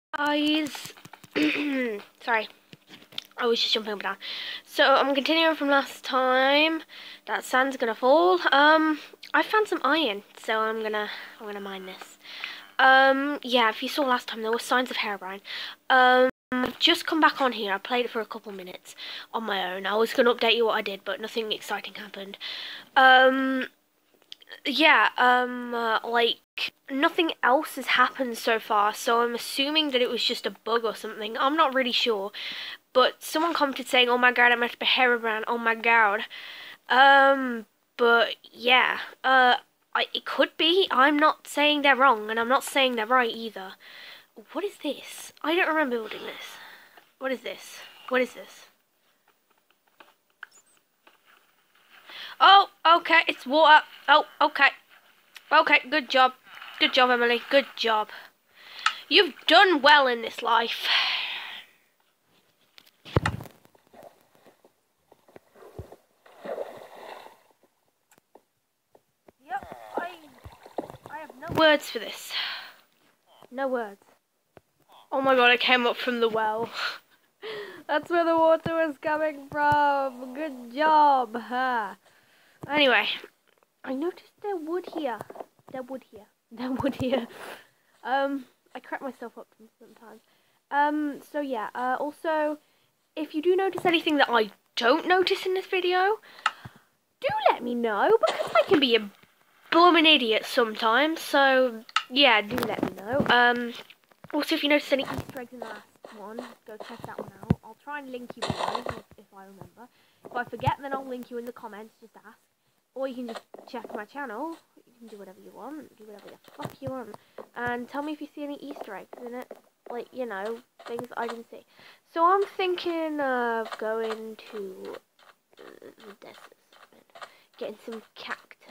Guys, sorry, I was just jumping up and down. So I'm continuing from last time. That sand's gonna fall. I found some iron, so I'm gonna mine this. Yeah, if you saw last time, there were signs of Herobrine. I've just come back on here. I played it for a couple minutes on my own. I was gonna update you what I did, but nothing exciting happened. Yeah, like, nothing else has happened so far, so I'm assuming that it was just a bug or something. I'm not really sure, but someone commented saying, oh my god, I must be Herobrine, oh my god. But yeah, it could be. I'm not saying they're wrong, and I'm not saying they're right either. What is this? I don't remember building this. What is this? What is this? Oh, okay, it's water. Oh, okay. Okay, good job. Good job, Emily. Good job. You've done well in this life. Yep, I have no words for this. No words. Oh my god, I came up from the well. That's where the water was coming from. Good job. Huh. Anyway, I noticed there's wood here. There's wood here. There's wood here. I crack myself up sometimes. So yeah, also, if you do notice anything that I don't notice in this video, do let me know, because I can be a blooming idiot sometimes, so yeah, do let me know. Also, if you notice any Easter eggs in the last one, go check that one out. I'll try and link you below if I remember. If I forget, then I'll link you in the comments, just ask. Or you can just check my channel. You can do whatever you want, do whatever the fuck you want. And tell me if you see any Easter eggs in it. Like, you know, things I didn't see. So I'm thinking of going to the desert. Getting some cactus.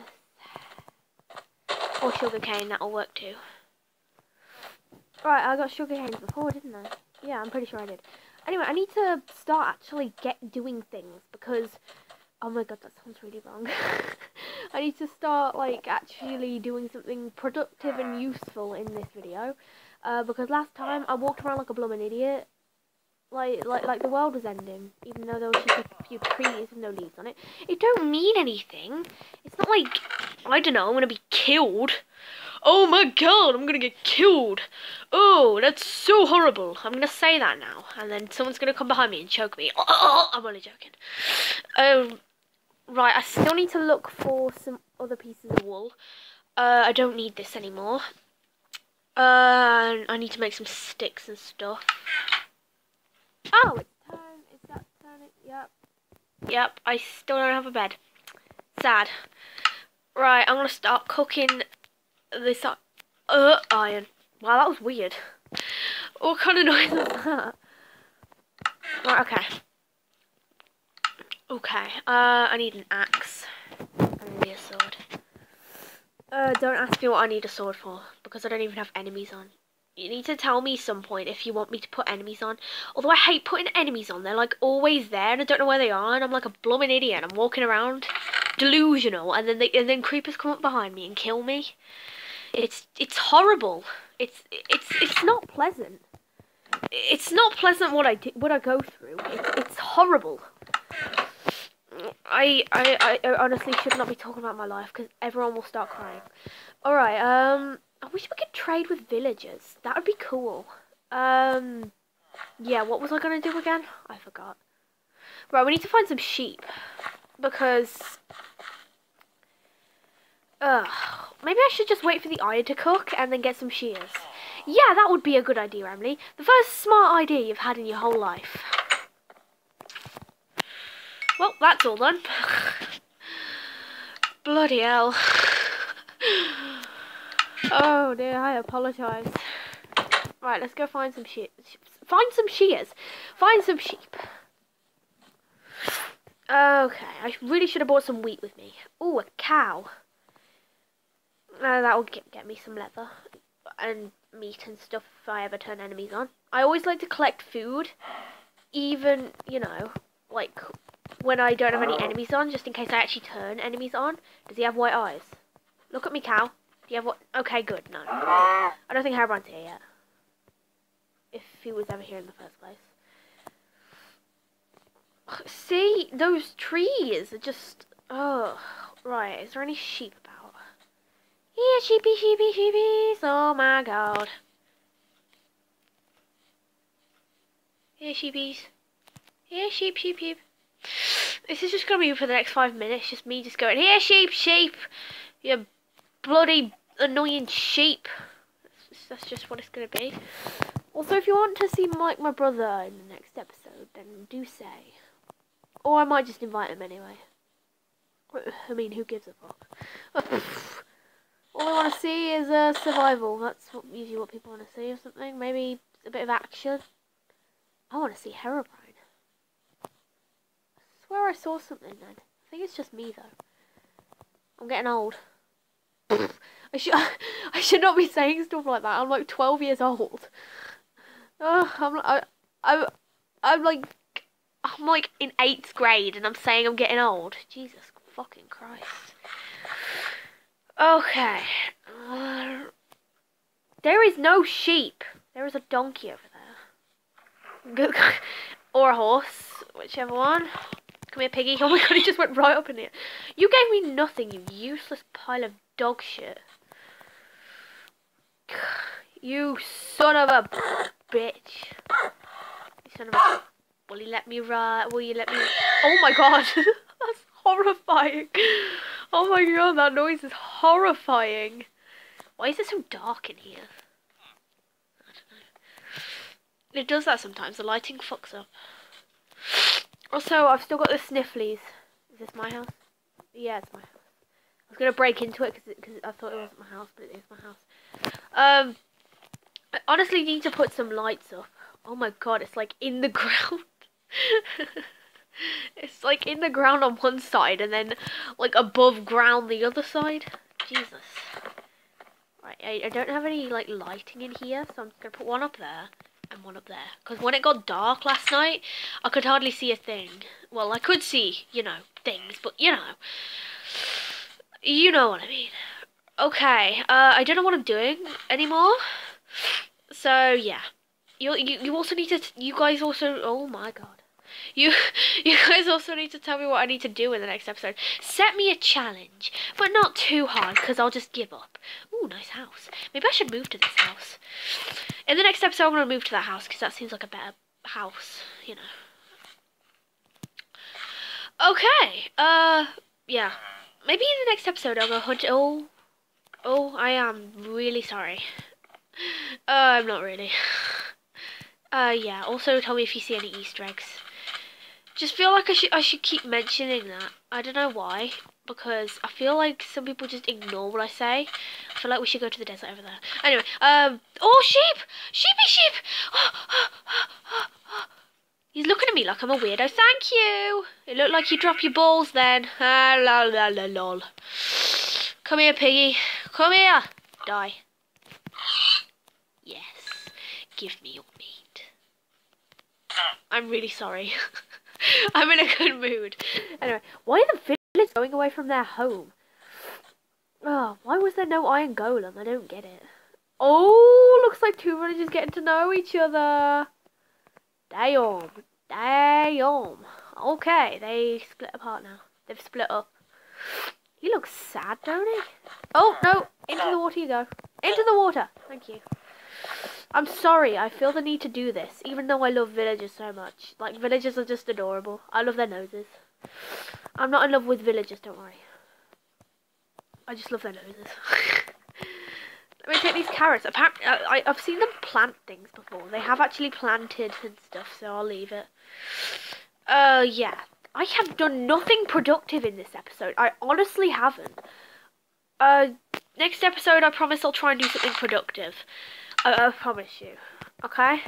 Or sugarcane, that'll work too. Right, I got sugarcane before, didn't I? Yeah, I'm pretty sure I did. Anyway, I need to start actually doing things, because... Oh my god, that sounds really wrong. I need to start, like, actually doing something productive and useful in this video. Because last time, I walked around like a blooming idiot. Like the world was ending, even though there was just a few trees with no leaves on it. It don't mean anything. It's not like, I don't know, I'm gonna be killed. Oh my god, I'm gonna get killed. Oh, that's so horrible. I'm gonna say that now, and then someone's gonna come behind me and choke me. Oh, I'm only joking. Right, I still need to look for some other pieces of wool. I don't need this anymore. I need to make some sticks and stuff. Oh, it's turn. Is that turning? Yep. Yep, I still don't have a bed. Sad. Right, I'm gonna start cooking this iron. Wow, that was weird. What kind of noise was that? Right, okay. Okay, I need an axe and maybe a sword. Don't ask me what I need a sword for, because I don't even have enemies on. You need to tell me some point if you want me to put enemies on. Although I hate putting enemies on. They're like always there and I don't know where they are, and I'm like a blooming idiot. I'm walking around delusional, and then creepers come up behind me and kill me. It's horrible. It's not pleasant. It's not pleasant what I go through. It's horrible. I honestly should not be talking about my life, because everyone will start crying. Alright, I wish we could trade with villagers. That would be cool. Yeah, what was I going to do again? I forgot. Right, we need to find some sheep. Because... maybe I should just wait for the iron to cook and then get some shears. Yeah, that would be a good idea, Emily. The first smart idea you've had in your whole life. Well, that's all done. Bloody hell. Oh dear, I apologise. Right, let's go find some sheep. Find some shears. Find some sheep. Okay, I really should have brought some wheat with me. Ooh, a cow. That will get me some leather and meat and stuff if I ever turn enemies on. I always like to collect food, even, you know, like when I don't have any enemies on, just in case I actually turn enemies on. Does he have white eyes? Look at me, cow. Do you have what? Okay, good. No. I don't think Herobrine's here yet. if he was ever here in the first place. See, those trees are just... Oh, right. Is there any sheep about? Here, sheepy, sheepy, sheepies. Oh my god. Here, sheepies. Here, sheep, sheep, sheep. This is just going to be for the next 5 minutes. Just me just going, here, sheep, sheep. You bloody annoying sheep. That's just what it's going to be. Also, if you want to see Mike, my brother, in the next episode, then do say. Or I might just invite him anyway. I mean, who gives a fuck? All I want to see is survival. That's usually what people want to see or something. Maybe a bit of action. I want to see Herobrine. I swear I saw something then. I think it's just me though. I'm getting old. I should not be saying stuff like that. I'm like 12 years old. I'm like in 8th grade and I'm saying I'm getting old. Jesus fucking Christ. Okay. There is no sheep. There is a donkey over there. Or a horse, whichever one. Come here, piggy. Oh my god, he just went right up in here. You gave me nothing, you useless pile of dog shit. You son of a bitch. You son of a... Will you let me ride? Will you let me... Oh my god. That's horrifying. Oh my god, that noise is horrifying. Why is it so dark in here? I don't know. It does that sometimes. The lighting fucks up. Also, I've still got the snifflies. Is this my house? Yeah, it's my house. I was going to break into it because I thought it wasn't my house, but it is my house. I honestly need to put some lights up. Oh my god, it's like in the ground. It's like in the ground on one side and then like above ground the other side. Jesus. Right, I don't have any like lighting in here, so I'm going to put one up there and one up there. Because when it got dark last night, I could hardly see a thing. Well, I could see, you know, things, but you know. You know what I mean. Okay, I don't know what I'm doing anymore. So, yeah. You also need to, you guys also, oh my god. You guys also need to tell me what I need to do in the next episode. Set me a challenge, but not too hard, because I'll just give up. Ooh, nice house. Maybe I should move to this house. In the next episode, I'm going to move to that house, because that seems like a better house, you know. Okay, yeah. Maybe in the next episode, I'll go hunt, oh, I am really sorry. I'm not really. Yeah, also tell me if you see any Easter eggs. Just feel like I should keep mentioning that. I don't know why, because I feel like some people just ignore what I say. I feel like we should go to the desert over there. Anyway, oh, sheep! Sheepy sheep! He's looking at me like I'm a weirdo. Thank you! It looked like you dropped your balls then. Ah, la la la lol. Come here, piggy. Come here! Die. Yes. Give me your meat. I'm really sorry. I'm in a good mood. Anyway, why are the villagers going away from their home? Oh, why was there no iron golem? I don't get it. Oh, looks like two villagers getting to know each other. Damn. Damn. Okay, they split apart now. They've split up. He looks sad, don't he? Oh, no. Into the water you go. Into the water. Thank you. I'm sorry, I feel the need to do this, even though I love villagers so much. Like, villagers are just adorable. I love their noses. I'm not in love with villagers, don't worry. I just love their noses. Let me take these carrots. Apparently, I've seen them plant things before. They have actually planted and stuff, so I'll leave it. Yeah. I have done nothing productive in this episode. I honestly haven't. Next episode, I promise I'll try and do something productive. I promise you. Okay?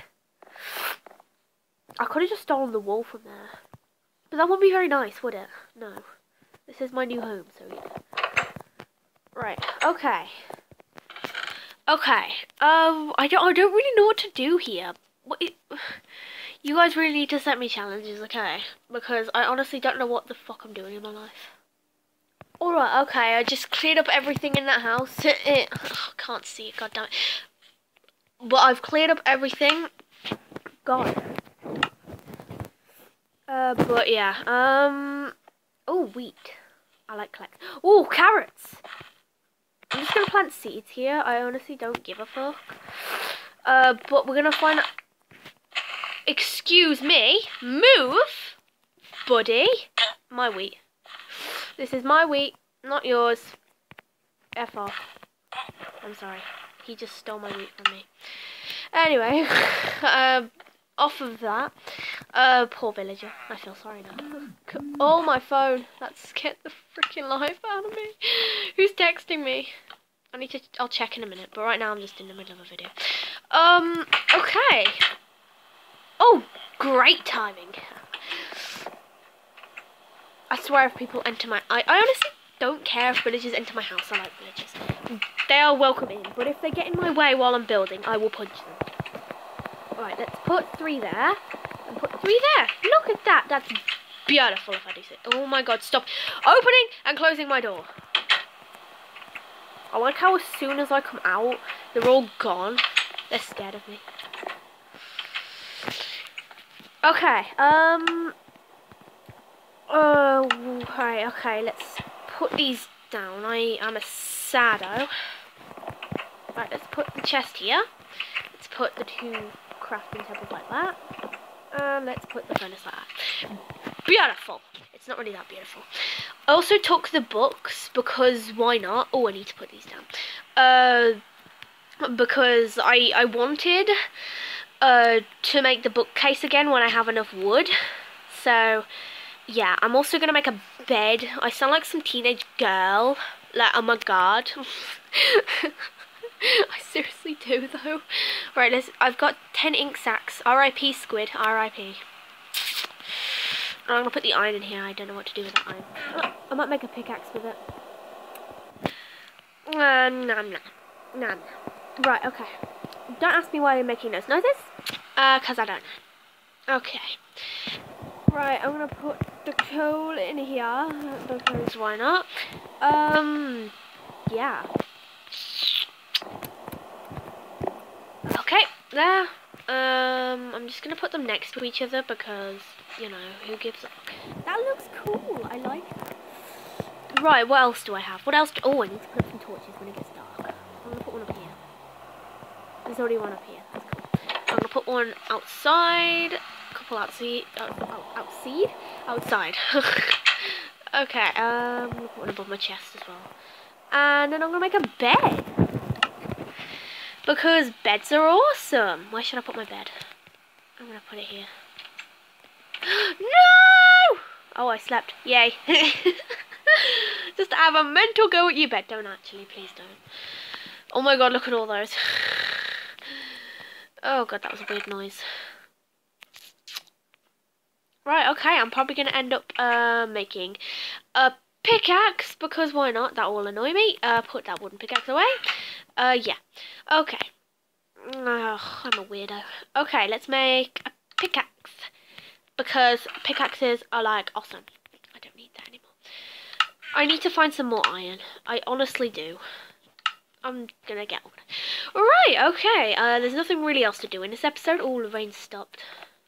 I could have just stolen the wool from there. But that wouldn't be very nice, would it? No. This is my new home, so yeah. Right. Okay. Okay. I don't really know what to do here. You guys really need to set me challenges, okay? Because I honestly don't know what the fuck I'm doing in my life. Alright, okay, I just cleared up everything in that house. I can't see it, goddammit. But I've cleared up everything. God. But yeah. Oh, wheat. I like collect. Oh, carrots. I'm just gonna plant seeds here. I honestly don't give a fuck. But we're gonna find. Excuse me. Move, buddy. My wheat. This is my wheat, not yours. F off. I'm sorry. He just stole my wheat from me. Anyway, off of that. Poor villager. I feel sorry now. Oh, my phone. That scared the freaking life out of me. Who's texting me? I'll check in a minute, but right now I'm just in the middle of a video. Okay. Oh, great timing. I swear if people enter my... I honestly don't care if villagers enter my house. I like villagers. They are welcome in, but if they get in my way while I'm building, I will punch them. Alright, let's put 3 there. And put 3 there. Look at that. That's beautiful if I do so. Oh my god, stop opening and closing my door. I like how as soon as I come out, they're all gone. They're scared of me. Okay, right, okay, let's put these down. I am a sado. Right, let's put the chest here. Let's put the 2 crafting tables like that. And let's put the furnace like that. Beautiful. It's not really that beautiful. I also took the books because why not? Oh, I need to put these down. Because I wanted to make the bookcase again when I have enough wood. So yeah, I'm also gonna make a bed. I sound like some teenage girl. Like, oh my god. I seriously do though. Right, I've got 10 ink sacks. R.I.P. squid. R.I.P. I'm gonna put the iron in here. I don't know what to do with that iron. Oh, I might make a pickaxe with it. Nah. Right, okay. Don't ask me why I'm making those noises. Cause I don't know. Okay. Right, I'm gonna put the coal in here because why not? Yeah. Okay, there. I'm just gonna put them next to each other because, you know, who gives a... That looks cool. I like that. Right, what else do I have? What else? Oh, I need to put up some torches when it gets dark. I'm gonna put one up here. There's already one up here. That's cool. I'm gonna put one outside. A couple outside. Outside. Okay. I'm gonna put one above my chest as well. And then I'm gonna make a bed. Because beds are awesome. Where should I put my bed? I'm gonna put it here. No! Oh, I slept. Yay. Just have a mental go at your bed. Don't actually, please don't. Oh my god, look at all those. Oh god, that was a weird noise. Right, okay, I'm probably gonna end up making a pickaxe because why not? That will annoy me. Put that wooden pickaxe away. Yeah. Okay. Ugh, I'm a weirdo. Okay, let's make a pickaxe because pickaxes are like awesome. I don't need that anymore. I need to find some more iron. I honestly do. I'm gonna get one. Alright, okay. There's nothing really else to do in this episode. Oh, the rain stopped.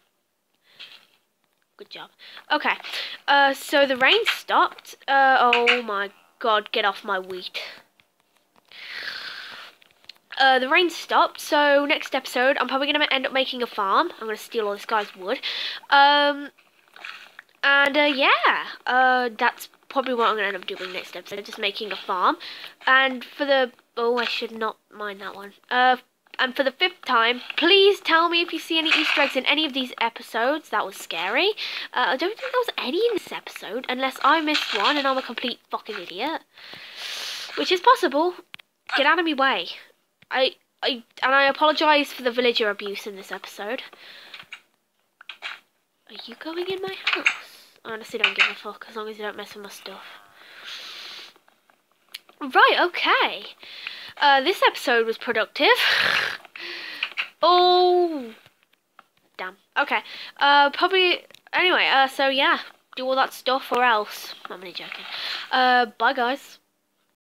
Good job. Okay. So the rain stopped. Oh my god, get off my wheat. The rain stopped, so next episode, I'm probably going to end up making a farm. I'm going to steal all this guy's wood. Yeah, that's probably what I'm going to end up doing next episode, just making a farm. And for the... Oh, I should not mind that one. And for the 5th time, please tell me if you see any Easter eggs in any of these episodes. That was scary. I don't think there was any in this episode, unless I missed one and I'm a complete fucking idiot. Which is possible. Get out of my way. I apologise for the villager abuse in this episode. Are you going in my house? I honestly don't give a fuck as long as you don't mess with my stuff. Right, okay. This episode was productive. Oh, damn. Okay. Probably. Anyway. So yeah, do all that stuff or else. I'm only joking. Bye, guys.